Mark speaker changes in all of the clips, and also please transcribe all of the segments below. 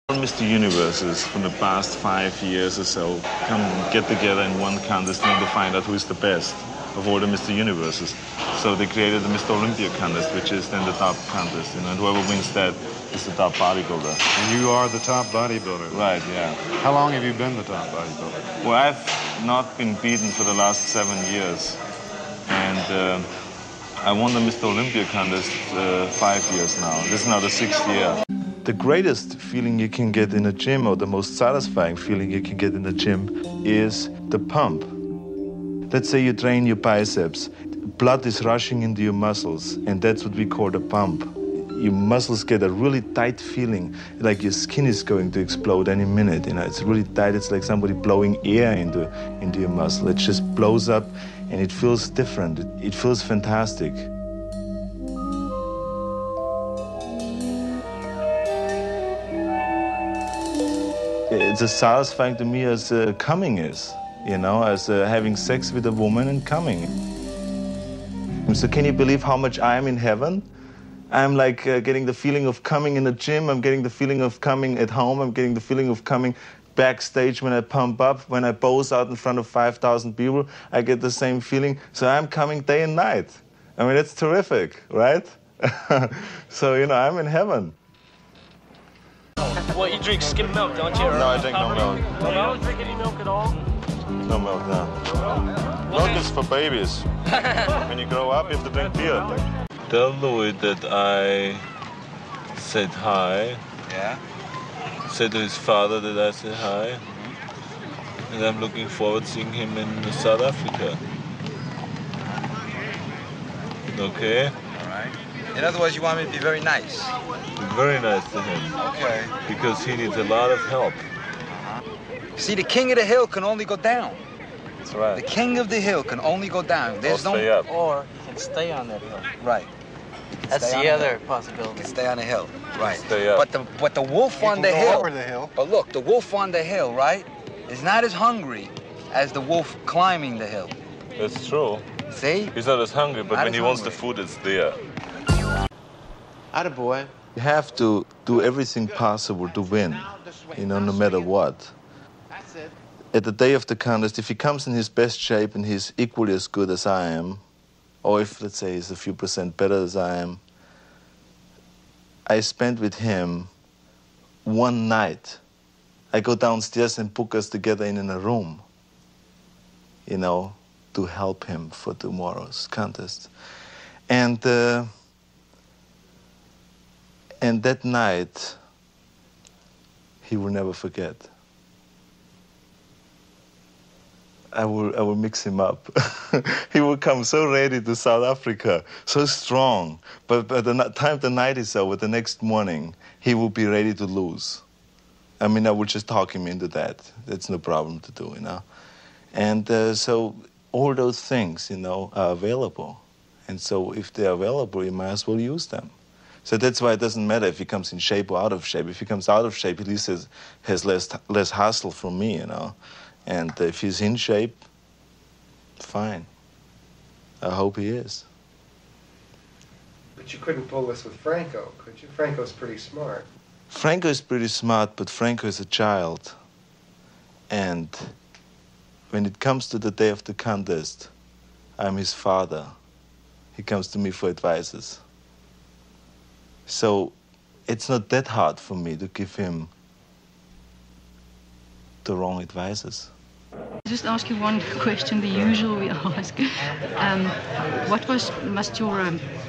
Speaker 1: Mr. Universes from the past 5 years or so come get together in one contest and to find out who is the best of all the Mr. Universes. So they created the Mr. Olympia contest, which is then the top contest, and whoever wins that is the top bodybuilder.
Speaker 2: And you are the top bodybuilder.
Speaker 1: Right, yeah.
Speaker 2: How long have you been the top bodybuilder?
Speaker 1: Well, I've not been beaten for the last 7 years, and I won the Mr. Olympia contest 5 years now. This is now the 6th year. The greatest feeling you can get in a gym, or the most satisfying feeling you can get in the gym, is the pump. Let's say you train your biceps. Blood is rushing into your muscles, and that's what we call the pump. Your muscles get a really tight feeling, like your skin is going to explode any minute. You know, it's really tight. It's like somebody blowing air into your muscle. It just blows up, and it feels different. It feels fantastic. It's as satisfying to me as coming is, you know, as having sex with a woman and coming. So can you believe how much I am in heaven? I'm like getting the feeling of coming in the gym. I'm getting the feeling of coming at home. I'm getting the feeling of coming backstage when I pump up, when I pose out in front of 5,000 people. I get the same feeling. So I'm coming day and night. I mean, it's terrific, right? So, you know, I'm in heaven.
Speaker 3: Well, you drink skim milk, don't you?
Speaker 1: No, I drink no milk.
Speaker 3: You don't drink any milk at all?
Speaker 1: No milk, no. Milk is for babies. When you grow up, you have to drink beer. Tell Louis that I said hi.
Speaker 4: Yeah?
Speaker 1: Said to his father that I said hi. And I'm looking forward to seeing him in South Africa. Okay?
Speaker 4: All right. In other words, you want me to be very nice?
Speaker 1: Very nice to him.
Speaker 4: Okay.
Speaker 1: Because he needs a lot of help.
Speaker 4: See, the king of the hill can only go down.
Speaker 1: That's right.
Speaker 4: The king of the hill can only go down. There's
Speaker 1: Or stay up.
Speaker 3: Or you can stay on that hill.
Speaker 4: Right.
Speaker 3: That's
Speaker 4: Stay
Speaker 3: the
Speaker 4: on
Speaker 3: other
Speaker 4: You
Speaker 3: possibility.
Speaker 4: can stay on the hill. Right.
Speaker 1: Stay up.
Speaker 4: But the wolf on the
Speaker 2: go
Speaker 4: hill.
Speaker 2: over the hill.
Speaker 4: But look, the wolf on the hill, right, is not as hungry as the wolf climbing the hill.
Speaker 1: That's true.
Speaker 4: See?
Speaker 1: He's not as hungry, but
Speaker 4: Not
Speaker 1: when
Speaker 4: as
Speaker 1: he wants the
Speaker 4: hungry.
Speaker 1: food, it's there.
Speaker 5: Attaboy.
Speaker 1: You have to do everything possible to win, you know, no matter what.
Speaker 5: That's it.
Speaker 1: At the day of the contest, if he comes in his best shape and he's equally as good as I am, or if, let's say, he's a few percent better as I am, I spend with him one night. I go downstairs and book us together in a room, you know, to help him for tomorrow's contest. And that night, he will never forget. I will mix him up. He will come so ready to South Africa, so strong. But by the time the night is over, the next morning, he will be ready to lose. I mean, I will just talk him into that. That's no problem to do, you know. And so all those things, you know, are available. And so if they're available, you might as well use them. So that's why it doesn't matter if he comes in shape or out of shape. If he comes out of shape, at least has less hassle from me, you know. And if he's in shape, fine. I hope he is.
Speaker 6: But you couldn't pull this with Franco, could you? Franco's pretty smart.
Speaker 1: Franco is pretty smart, but Franco is a child. And when it comes to the day of the contest, I'm his father. He comes to me for advices. So it's not that hard for me to give him the wrong advices.
Speaker 7: Just ask you one question, the usual we ask. What must your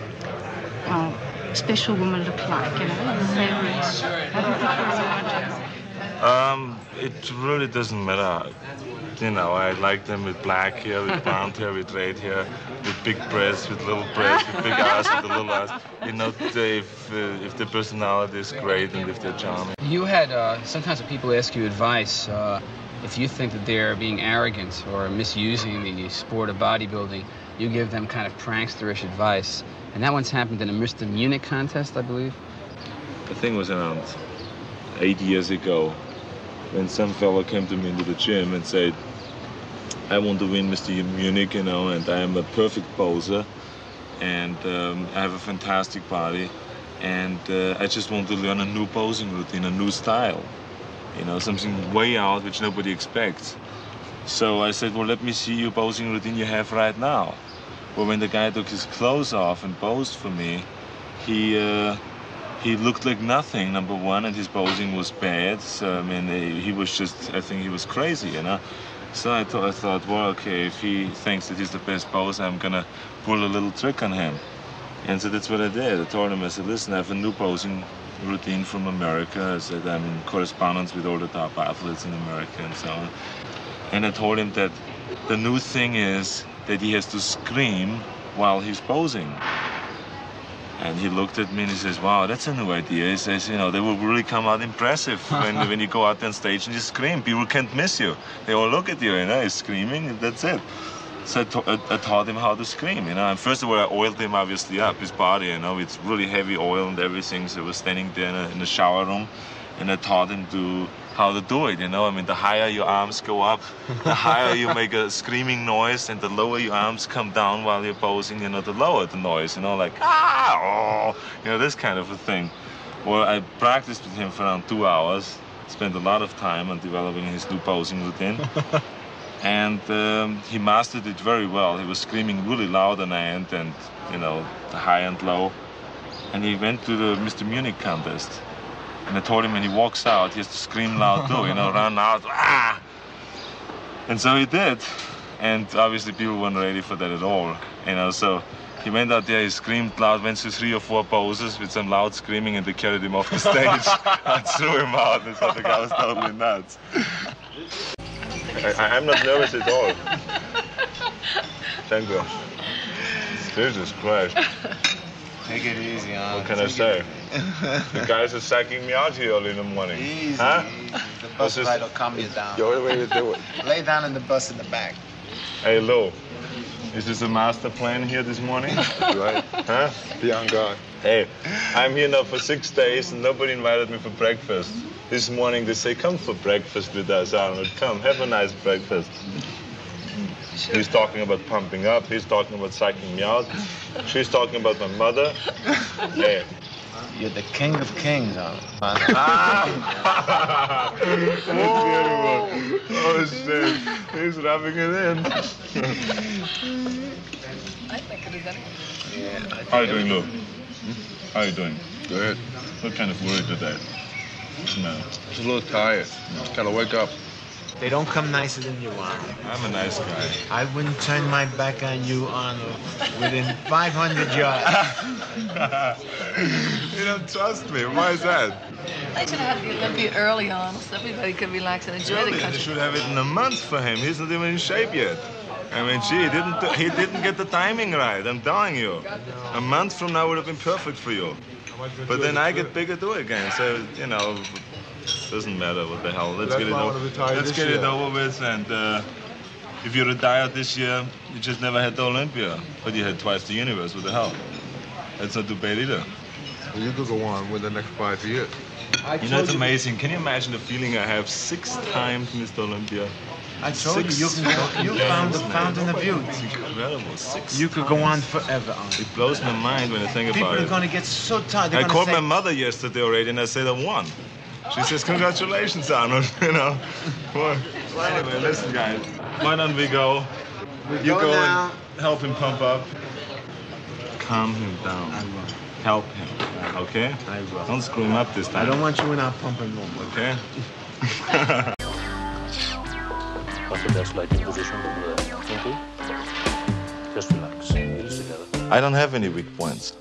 Speaker 7: special woman look like? You know, favorite? How do you prefer you?
Speaker 1: It really doesn't matter. You know, I like them with black hair, with blonde hair, with red hair, with big breasts, with little breasts, with big ass, with a little ass. You know, if their personality is great and if they're charming.
Speaker 8: You had, sometimes when people ask you advice, if you think that they're being arrogant or misusing the sport of bodybuilding, you give them kind of pranksterish advice. And that once happened in a Mr. Munich contest, I believe.
Speaker 1: The thing was around 8 years ago when some fellow came to me into the gym and said, I want to win Mr. Munich, you know, and I am a perfect poser, and I have a fantastic body, And I just want to learn a new posing routine, a new style. You know, something way out which nobody expects. So I said, well, let me see your posing routine you have right now. Well, when the guy took his clothes off and posed for me, he looked like nothing, number one, and his posing was bad. So, I mean, he was just, I think he was crazy, you know. So I thought, well, okay, if he thinks that he's the best poser, I'm gonna pull a little trick on him. And so that's what I did. I told him, I said, listen, I have a new posing routine from America. I said, I'm in correspondence with all the top athletes in America and so on. And I told him that the new thing is that he has to scream while he's posing. And he looked at me and he says, wow, that's a new idea. He says, you know, they will really come out impressive when you go out on stage and you scream. People can't miss you. They all look at you, you know, he's screaming, and that's it. So I taught him how to scream, you know. And first of all, I oiled him obviously up, his body, you know, with really heavy oil and everything. So I was standing there in the shower room, and I taught him how to do it, you know. I mean, the higher your arms go up, the higher you make a screaming noise, and the lower your arms come down while you're posing, you know, the lower the noise, you know, like, ah, oh, you know, this kind of a thing. Well, I practiced with him for around 2 hours, spent a lot of time on developing his new posing routine. And he mastered it very well. He was screaming really loud on the end and, you know, high and low. And he went to the Mr. Munich contest. And I told him when he walks out, he has to scream loud too, you know, run out, ah! And so he did. And obviously people weren't ready for that at all, you know, so he went out there, he screamed loud, went through 3 or 4 poses with some loud screaming, and they carried him off the stage and threw him out. And so the guy was totally nuts. I'm not nervous at all. Thank you. Jesus Christ.
Speaker 6: Take it easy, huh?
Speaker 1: What can I say? The guys are sacking me out here early in the morning.
Speaker 6: Easy,
Speaker 1: huh?
Speaker 6: easy. The bus ride will calm you down.
Speaker 1: The only way to do it.
Speaker 6: Lay down in the bus in the back.
Speaker 1: Hey, Lou. Is this a master plan here this morning?
Speaker 2: Right.
Speaker 1: Huh?
Speaker 2: Be on guard.
Speaker 1: Hey, I'm here now for 6 days and nobody invited me for breakfast. This morning they say, come for breakfast with us, Arnold. Come, have a nice breakfast. He's talking about pumping up. He's talking about psyching me out. She's talking about my mother. Hey.
Speaker 6: You're the king of kings, Arnold.
Speaker 1: Ah! That's beautiful. Oh, shit. He's rubbing it in. How are you doing, Lou? How are you doing?
Speaker 2: Good.
Speaker 1: What kind of worry today? No.
Speaker 2: Just a little tired. Just gotta wake up.
Speaker 6: They don't come nicer than you, Arnold.
Speaker 1: I'm a nice guy.
Speaker 6: I wouldn't turn my back on you, Arnold, within 500 yards.
Speaker 1: You don't trust me. Why is that?
Speaker 5: They should have had the Olympia early on, so everybody could relax and enjoy the
Speaker 1: They
Speaker 5: country.
Speaker 1: should have it in a month for him. He's not even in shape yet. I mean, gee, he didn't get the timing right. I'm telling you. A month from now would have been perfect for you. But then I get bigger too again. So, you know, doesn't matter what the hell. Let's get it over. Let's get it over with. And if you retired this year, you just never had the Olympia. But you had twice the universe. What the hell? That's not too bad either.
Speaker 2: Well, you could go on with the next 5 years.
Speaker 1: You know, it's amazing. Can you imagine the feeling I have 6 times Mr. Olympia?
Speaker 6: I told you, you found the fountain of youth.
Speaker 1: It's incredible. 6
Speaker 6: You could go on forever, Arnold.
Speaker 1: It blows my mind when I think
Speaker 6: People
Speaker 1: about
Speaker 6: are
Speaker 1: it.
Speaker 6: going to get so tired.
Speaker 1: I called my mother yesterday already and I said I won. She says, congratulations, Arnold, you know. Well, anyway, listen, guys, why don't we go? You go and help him pump up. Calm him down. Help him, okay?
Speaker 6: I will.
Speaker 1: Don't screw him up this time.
Speaker 6: I don't want you in our pumping room.
Speaker 1: Okay?
Speaker 9: After that slight position, okay? Just relax. Heels together.
Speaker 1: I don't have any weak points.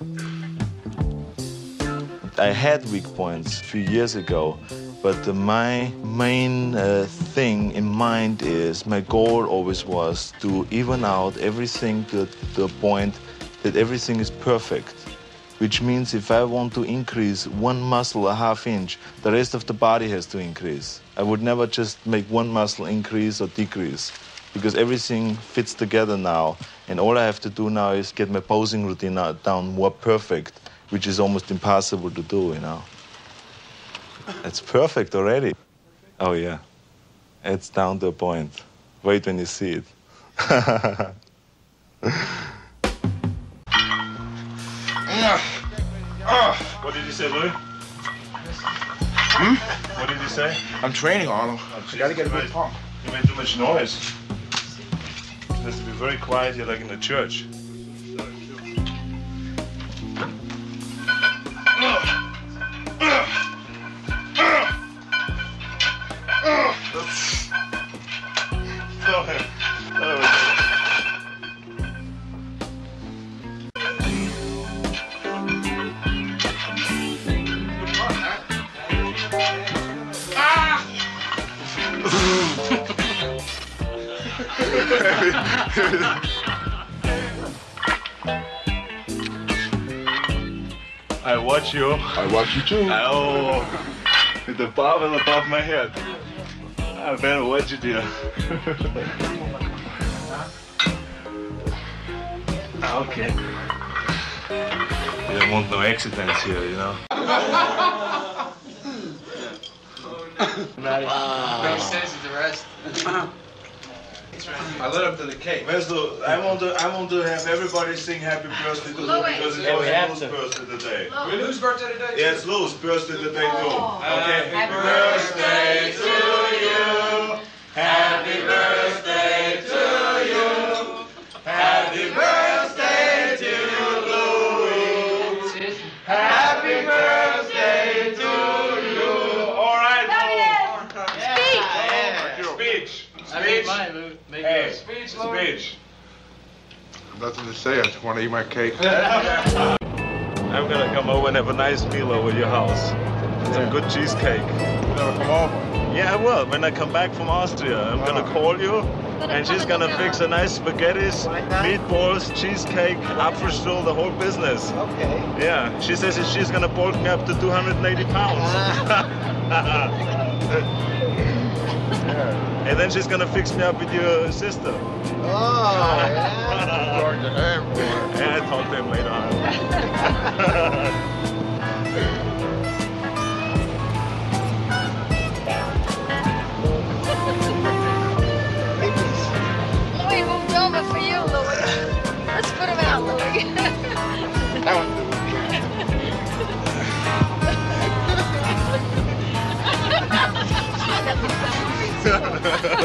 Speaker 1: I had weak points a few years ago, but my main thing in mind is my goal always was to even out everything to the point that everything is perfect. Which means if I want to increase one muscle a half inch, the rest of the body has to increase. I would never just make one muscle increase or decrease, because everything fits together now. And all I have to do now is get my posing routine down more perfect, which is almost impossible to do, you know. It's perfect already. Oh, yeah. It's down to a point. Wait when you see it. What did you say, Louis? What did you say?
Speaker 2: I'm training, Arnold. I gotta get a good pump.
Speaker 1: You made too much noise. It has to be very quiet here, like in the church. I watch you.
Speaker 2: I watch you too.
Speaker 1: Oh, with the barbell above my head. I better watch it here. Okay. You don't want no accidents here, you know.
Speaker 8: He says the rest.
Speaker 1: I led up to the cake. I want to have everybody sing happy birthday to Lou because it's Lou's birthday today.
Speaker 8: Lou's birthday today?
Speaker 1: Yeah, it's Lou's birthday today too. Okay.
Speaker 10: Happy birthday to you. Happy birthday to you. Happy birthday to Louis. Happy birthday to you.
Speaker 1: All right, Lou.
Speaker 10: Speech.
Speaker 1: Speech. Hey,
Speaker 8: Speech.
Speaker 1: speech.
Speaker 2: Nothing to say. I just want to eat my cake.
Speaker 1: I'm gonna come over and have a nice meal over your house. Some good cheesecake.
Speaker 2: You never come over.
Speaker 1: Yeah, I will. When I come back from Austria, I'm gonna call you, and she's gonna fix a nice spaghettis, meatballs, cheesecake, Apfelstrudel, the whole business.
Speaker 6: Okay.
Speaker 1: Yeah, she says that she's gonna bulk me up to 280 pounds. And then she's gonna fix me up with your sister.
Speaker 6: Oh, yeah.
Speaker 2: Talk to him.
Speaker 1: Yeah, I talk to him later on.
Speaker 5: Louis moved over for you, Louis. Let's put him out, Louis.
Speaker 2: That one.
Speaker 5: Ha ha ha!